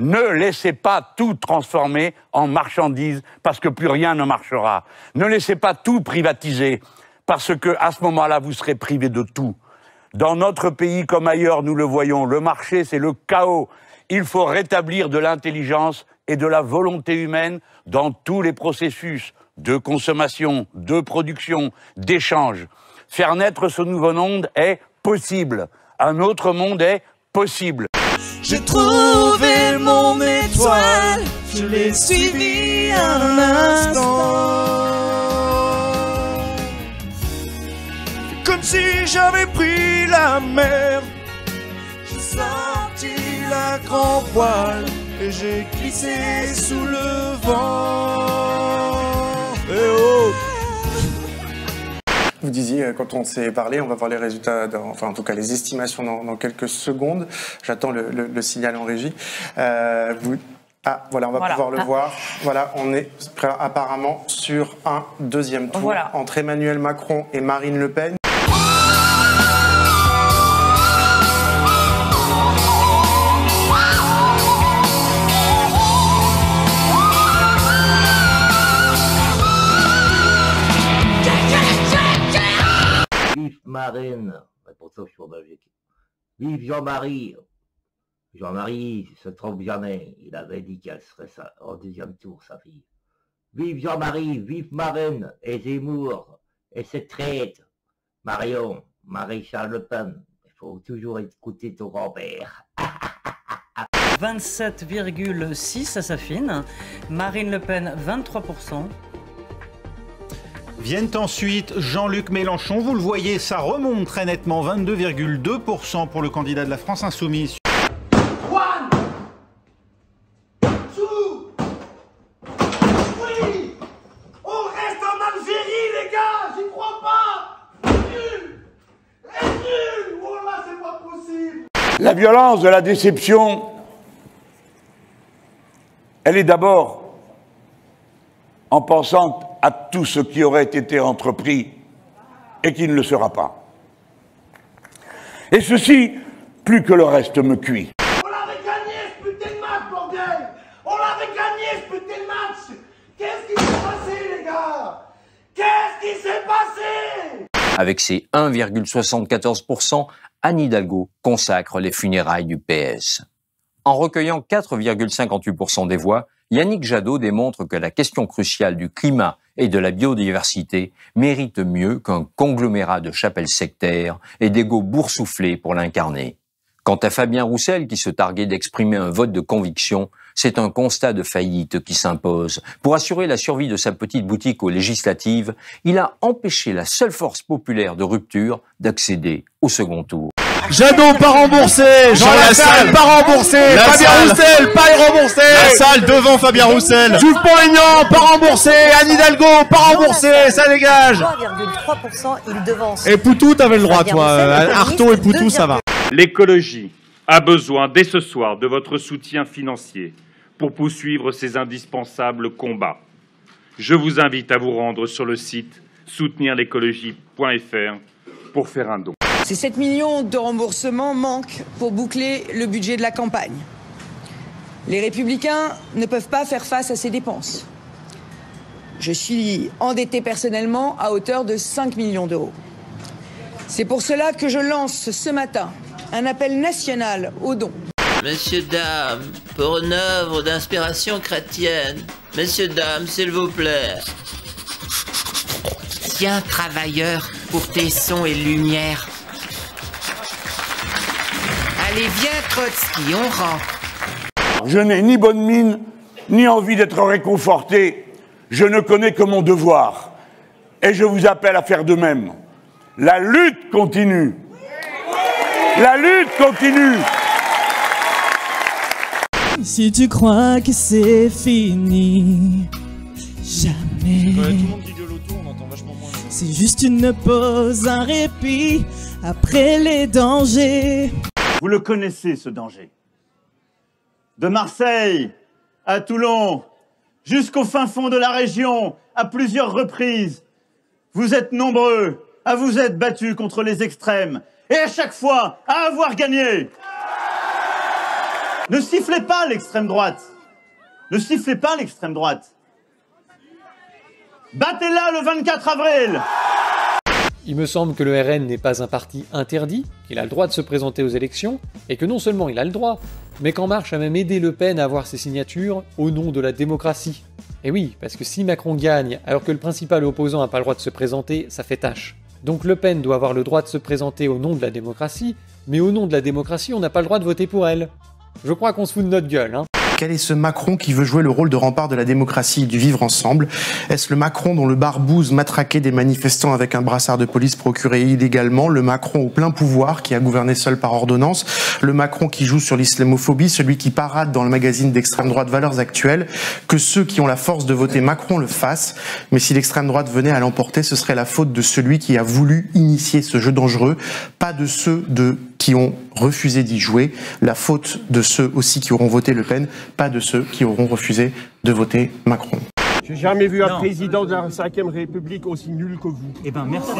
Ne laissez pas tout transformer en marchandises parce que plus rien ne marchera. Ne laissez pas tout privatiser parce que à ce moment-là, vous serez privé de tout. Dans notre pays comme ailleurs, nous le voyons, le marché, c'est le chaos. Il faut rétablir de l'intelligence et de la volonté humaine dans tous les processus de consommation, de production, d'échange. Faire naître ce nouveau monde est possible. Un autre monde est possible. J'ai trouvé mon étoile, je l'ai suivie un instant. Comme si j'avais pris la mer. J'ai sorti la grand voile et j'ai glissé sous le vent. Eh oh. Vous disiez, quand on s'est parlé, on va voir les résultats, enfin en tout cas les estimations dans quelques secondes. J'attends le signal en régie. Ah, voilà, on va pouvoir le voir. Voilà, on est apparemment sur un deuxième tour entre Emmanuel Macron et Marine Le Pen. Vive Marine, c'est pour ça que je suis en Belgique. Vive Jean-Marie. Jean-Marie se trompe jamais, il avait dit qu'elle serait ça en deuxième tour, sa fille. Vive Jean-Marie, vive Marine, et Zemmour, et cette traite. Marion, Marie-Charles Le Pen, il faut toujours écouter ton grand-père. 27,6, ça s'affine. Marine Le Pen, 23%. Viennent ensuite Jean-Luc Mélenchon. Vous le voyez, ça remonte très nettement, 22,2% pour le candidat de la France Insoumise. Juan Sou Oui On reste en Algérie, les gars. J'y crois pas. Nul. Et nul. Oh là, c'est pas possible. La violence de la déception, elle est d'abord en pensant à tout ce qui aurait été entrepris et qui ne le sera pas. Et ceci, plus que le reste me cuit. On l'avait gagné ce putain de match, bordel. On l'avait gagné ce putain de match. Qu'est-ce qui s'est passé, les gars? Qu'est-ce qui s'est passé? Avec ses 1,74%, Anne Hidalgo consacre les funérailles du PS. En recueillant 4,58% des voix, Yannick Jadot démontre que la question cruciale du climat et de la biodiversité mérite mieux qu'un conglomérat de chapelles sectaires et d'égos boursouflés pour l'incarner. Quant à Fabien Roussel, qui se targuait d'exprimer un vote de conviction, c'est un constat de faillite qui s'impose. Pour assurer la survie de sa petite boutique aux législatives, il a empêché la seule force populaire de rupture d'accéder au second tour. Jadot pas remboursé, Jean Lassalle pas remboursé, Fabien Roussel pas remboursé, Lassalle devant Fabien Roussel, Dupont-Aignan pas remboursé, Anne Hidalgo pas remboursé, ça dégage. 3,3%, il devance. Et Poutou, t'avais le droit toi, Artaud et Poutou ça va. L'écologie a besoin dès ce soir de votre soutien financier pour poursuivre ses indispensables combats. Je vous invite à vous rendre sur le site soutenirlécologie.fr pour faire un don. Ces 7 millions de remboursements manquent pour boucler le budget de la campagne. Les Républicains ne peuvent pas faire face à ces dépenses. Je suis endetté personnellement à hauteur de 5 millions d'euros. C'est pour cela que je lance ce matin un appel national aux dons. Messieurs, dames, pour une œuvre d'inspiration chrétienne, messieurs, dames, s'il vous plaît. Tiens, travailleur, pour tes sons et lumières. Allez, viens, Trotsky, on rentre. Je n'ai ni bonne mine, ni envie d'être réconforté. Je ne connais que mon devoir. Et je vous appelle à faire de même. La lutte continue. La lutte continue. Si tu crois que c'est fini, jamais. C'est juste une pause, un répit après les dangers. Vous le connaissez, ce danger. De Marseille à Toulon, jusqu'au fin fond de la région, à plusieurs reprises, vous êtes nombreux à vous être battus contre les extrêmes et à chaque fois à avoir gagné. Ne sifflez pas l'extrême droite. Ne sifflez pas l'extrême droite. Battez-la le 24 avril. Il me semble que le RN n'est pas un parti interdit, qu'il a le droit de se présenter aux élections, et que non seulement il a le droit, mais qu'En Marche a même aidé Le Pen à avoir ses signatures au nom de la démocratie. Et oui, parce que si Macron gagne alors que le principal opposant n'a pas le droit de se présenter, ça fait tâche. Donc Le Pen doit avoir le droit de se présenter au nom de la démocratie, mais au nom de la démocratie, on n'a pas le droit de voter pour elle. Je crois qu'on se fout de notre gueule, hein. Quel est ce Macron qui veut jouer le rôle de rempart de la démocratie et du vivre ensemble? Est-ce le Macron dont le barbouze matraquait des manifestants avec un brassard de police procuré illégalement? Le Macron au plein pouvoir qui a gouverné seul par ordonnance? Le Macron qui joue sur l'islamophobie? Celui qui parade dans le magazine d'extrême droite Valeurs Actuelles? Que ceux qui ont la force de voter Macron le fassent. Mais si l'extrême droite venait à l'emporter, ce serait la faute de celui qui a voulu initier ce jeu dangereux, pas de ceux qui ont refusé d'y jouer, la faute de ceux aussi qui auront voté Le Pen, pas de ceux qui auront refusé de voter Macron. J'ai jamais vu un président de la 5e République aussi nul que vous. Eh ben merci.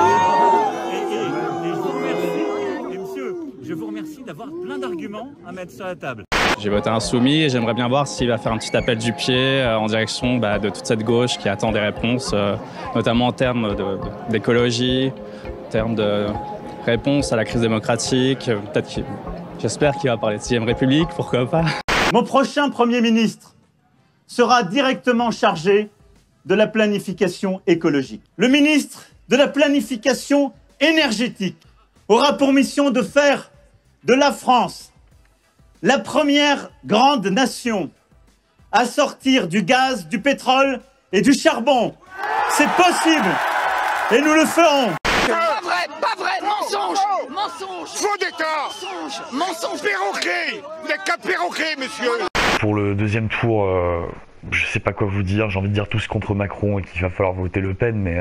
Et monsieur, je vous remercie d'avoir plein d'arguments à mettre sur la table. J'ai voté Insoumis et j'aimerais bien voir s'il va faire un petit appel du pied en direction de toute cette gauche qui attend des réponses, notamment en termes d'écologie, en termes de réponse à la crise démocratique. J'espère qu'il va parler de 6e République, pourquoi pas. Mon prochain Premier ministre sera directement chargé de la planification écologique. Le ministre de la planification énergétique aura pour mission de faire de la France la première grande nation à sortir du gaz, du pétrole et du charbon. C'est possible et nous le ferons. Pas vrai, mensonge, mensonge, faux d'État, mensonge, perroquet, vous n'êtes qu'un perroquet, monsieur. Pour le deuxième tour, je sais pas quoi vous dire, j'ai envie de dire tous contre Macron et qu'il va falloir voter Le Pen, mais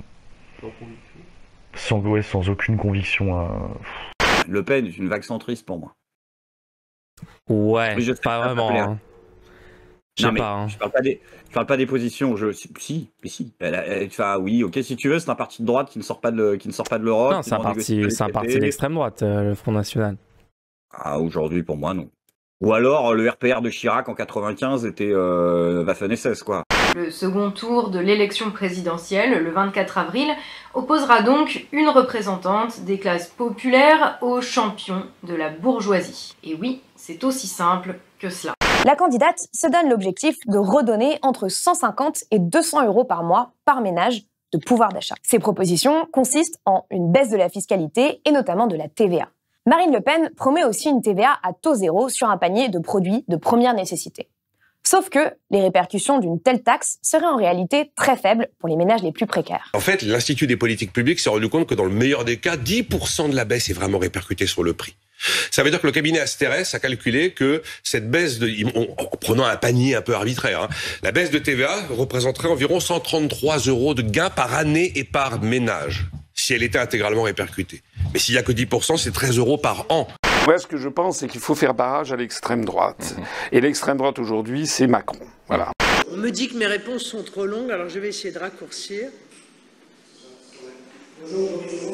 sans aucune conviction. Le Pen est une vague centriste pour moi. Ouais, pas vraiment. Hein. Non, mais je parle pas des positions. Si. Enfin, oui, ok, si tu veux, c'est un parti de droite qui ne sort pas de l'Europe. Non, c'est un parti d'extrême droite, le Front National. Ah, aujourd'hui, pour moi, non. Ou alors, le RPR de Chirac en 95 était Waffen-SS, quoi. Le second tour de l'élection présidentielle, le 24 avril, opposera donc une représentante des classes populaires aux champions de la bourgeoisie. Et oui, c'est aussi simple que cela. La candidate se donne l'objectif de redonner entre 150 et 200 € par mois par ménage de pouvoir d'achat. Ces propositions consistent en une baisse de la fiscalité et notamment de la TVA. Marine Le Pen promet aussi une TVA à taux zéro sur un panier de produits de première nécessité. Sauf que les répercussions d'une telle taxe seraient en réalité très faibles pour les ménages les plus précaires. En fait, l'Institut des politiques publiques s'est rendu compte que dans le meilleur des cas, 10% de la baisse est vraiment répercutée sur le prix. Ça veut dire que le cabinet Asterès a calculé que cette baisse en prenant un panier un peu arbitraire, hein, la baisse de TVA représenterait environ 133 € de gains par année et par ménage, si elle était intégralement répercutée. Mais s'il n'y a que 10%, c'est 13 € par an. Moi, ce que je pense, c'est qu'il faut faire barrage à l'extrême droite. Et l'extrême droite aujourd'hui, c'est Macron. Voilà. On me dit que mes réponses sont trop longues, alors je vais essayer de raccourcir. Bonjour,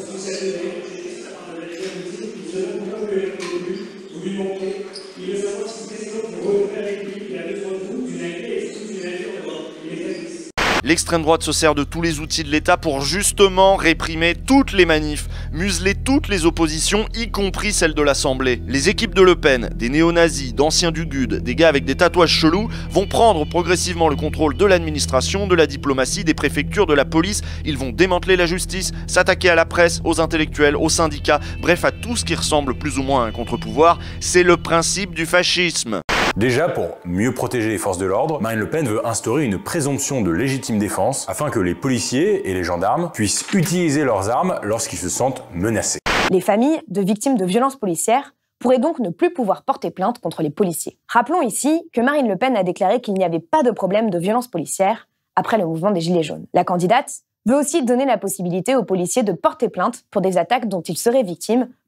L'extrême droite se sert de tous les outils de l'État pour justement réprimer toutes les manifs, museler toutes les oppositions, y compris celles de l'Assemblée. Les équipes de Le Pen, des néo-nazis, d'anciens du GUD, des gars avec des tatouages chelous, vont prendre progressivement le contrôle de l'administration, de la diplomatie, des préfectures, de la police. Ils vont démanteler la justice, s'attaquer à la presse, aux intellectuels, aux syndicats, bref à tout ce qui ressemble plus ou moins à un contre-pouvoir. C'est le principe du fascisme. Déjà, pour mieux protéger les forces de l'ordre, Marine Le Pen veut instaurer une présomption de légitime défense afin que les policiers et les gendarmes puissent utiliser leurs armes lorsqu'ils se sentent menacés. Les familles de victimes de violences policières pourraient donc ne plus pouvoir porter plainte contre les policiers. Rappelons ici que Marine Le Pen a déclaré qu'il n'y avait pas de problème de violence policière après le mouvement des Gilets jaunes. La candidate veut aussi donner la possibilité aux policiers de porter plainte pour des attaques dont ils seraient victimes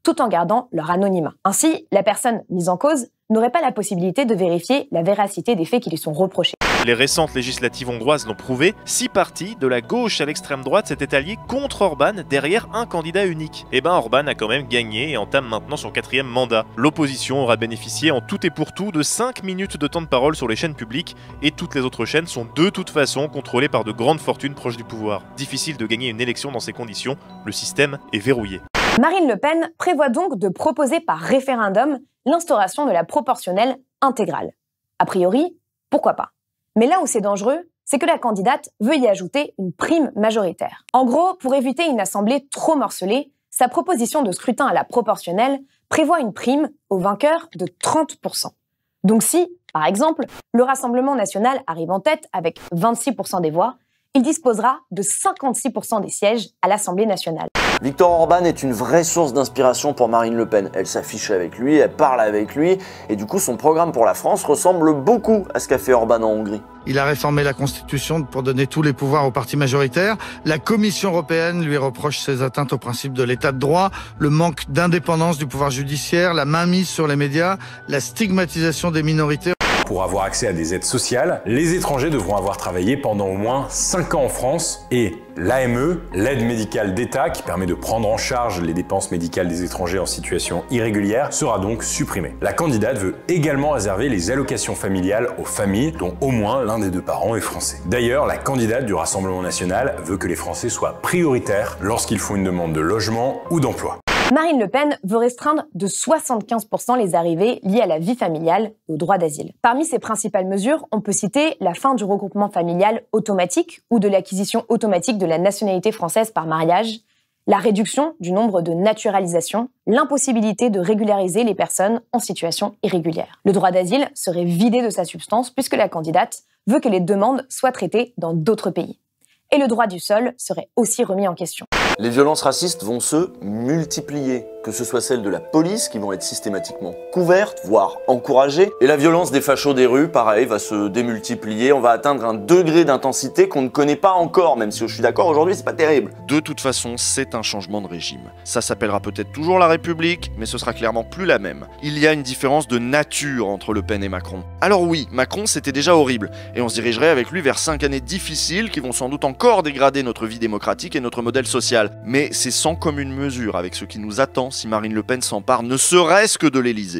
tout en gardant leur anonymat. Ainsi, la personne mise en cause n'aurait pas la possibilité de vérifier la véracité des faits qui lui sont reprochés. Les récentes législatives hongroises l'ont prouvé, 6 partis, de la gauche à l'extrême droite, s'étaient alliés contre Orban derrière un candidat unique. Et ben Orban a quand même gagné et entame maintenant son 4e mandat. L'opposition aura bénéficié en tout et pour tout de 5 minutes de temps de parole sur les chaînes publiques et toutes les autres chaînes sont de toute façon contrôlées par de grandes fortunes proches du pouvoir. Difficile de gagner une élection dans ces conditions, le système est verrouillé. Marine Le Pen prévoit donc de proposer par référendum l'instauration de la proportionnelle intégrale. A priori, pourquoi pas? Mais là où c'est dangereux, c'est que la candidate veut y ajouter une prime majoritaire. En gros, pour éviter une assemblée trop morcelée, sa proposition de scrutin à la proportionnelle prévoit une prime au vainqueur de 30%. Donc si, par exemple, le Rassemblement national arrive en tête avec 26% des voix, il disposera de 56% des sièges à l'Assemblée nationale. Viktor Orban est une vraie source d'inspiration pour Marine Le Pen. Elle s'affiche avec lui, elle parle avec lui, et du coup son programme pour la France ressemble beaucoup à ce qu'a fait Orban en Hongrie. Il a réformé la Constitution pour donner tous les pouvoirs au parti majoritaire. La Commission européenne lui reproche ses atteintes au principe de l'état de droit, le manque d'indépendance du pouvoir judiciaire, la mainmise sur les médias, la stigmatisation des minorités. Pour avoir accès à des aides sociales, les étrangers devront avoir travaillé pendant au moins 5 ans en France et l'AME, l'aide médicale d'État qui permet de prendre en charge les dépenses médicales des étrangers en situation irrégulière, sera donc supprimée. La candidate veut également réserver les allocations familiales aux familles dont au moins l'un des 2 parents est français. D'ailleurs, la candidate du Rassemblement national veut que les Français soient prioritaires lorsqu'ils font une demande de logement ou d'emploi. Marine Le Pen veut restreindre de 75% les arrivées liées à la vie familiale et au droit d'asile. Parmi ses principales mesures, on peut citer la fin du regroupement familial automatique ou de l'acquisition automatique de la nationalité française par mariage, la réduction du nombre de naturalisations, l'impossibilité de régulariser les personnes en situation irrégulière. Le droit d'asile serait vidé de sa substance puisque la candidate veut que les demandes soient traitées dans d'autres pays. Et le droit du sol serait aussi remis en question. Les violences racistes vont se multiplier, que ce soit celles de la police qui vont être systématiquement couvertes, voire encouragées, et la violence des fachos des rues, pareil, va se démultiplier, on va atteindre un degré d'intensité qu'on ne connaît pas encore, même si je suis d'accord, aujourd'hui c'est pas terrible. De toute façon, c'est un changement de régime. Ça s'appellera peut-être toujours la République, mais ce sera clairement plus la même. Il y a une différence de nature entre Le Pen et Macron. Alors oui, Macron c'était déjà horrible, et on se dirigerait avec lui vers 5 années difficiles qui vont sans doute encore dégrader notre vie démocratique et notre modèle social. Mais c'est sans commune mesure avec ce qui nous attend si Marine Le Pen s'empare ne serait-ce que de l'Elysée.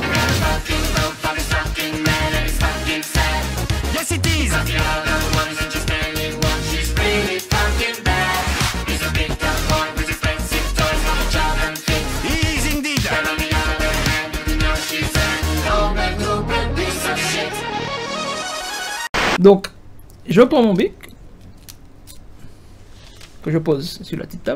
Donc, je prends mon bic que je pose sur la petite table.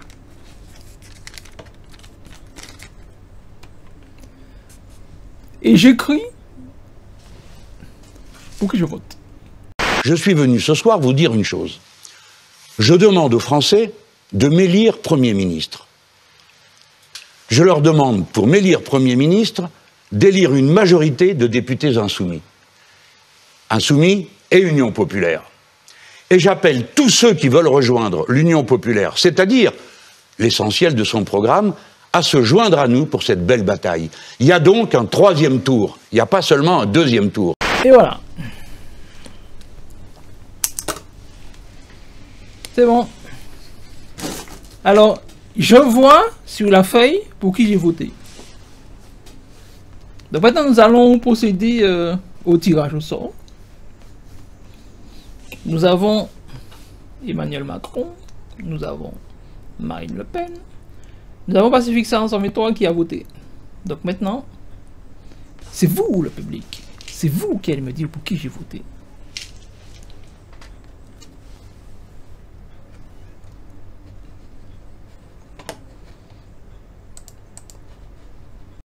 Et j'écris pour que je vote. Je suis venu ce soir vous dire une chose. Je demande aux Français de m'élire Premier ministre. Je leur demande, pour m'élire Premier ministre, d'élire une majorité de députés insoumis. Insoumis et Union populaire. Et j'appelle tous ceux qui veulent rejoindre l'Union populaire, c'est-à-dire l'essentiel de son programme, à se joindre à nous pour cette belle bataille. Il y a donc un 3e tour, il n'y a pas seulement un 2e tour. Et voilà. C'est bon. Alors, je vois sur la feuille pour qui j'ai voté. Donc maintenant, nous allons procéder au tirage au sort. Nous avons Emmanuel Macron, nous avons Marine Le Pen, nous avons Pacifique 123 qui a voté. Donc maintenant, c'est vous le public, c'est vous qui allez me dire pour qui j'ai voté.